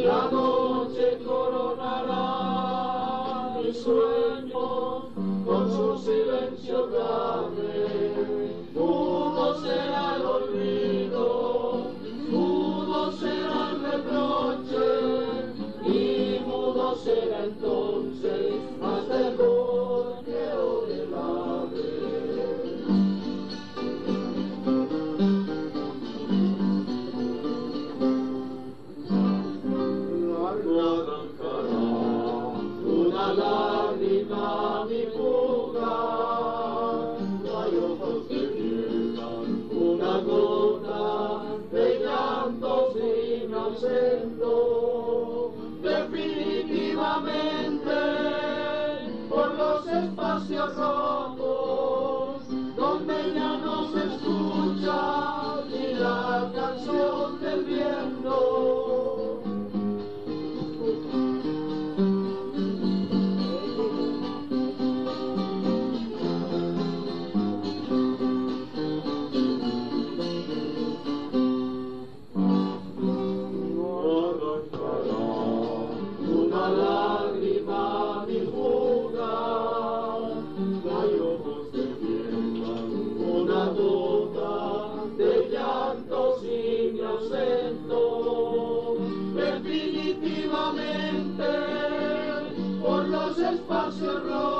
La noche coronará mis sueños con su silencio grave. Mudo será el olvido, mudo será el reproche, y mudo será entonces hasta el gorjeo del ave. Una lágrima mi fuga, no hay ojos que pierdan una gota de llanto sin ausento. Definitivamente por los espacios rojos donde ya no se escucha ni la canción del viento. Una lágrima mi fuga, no hay ojos que pierdan una gota de llanto sin mi ausento. Definitivamente por los espacios rojos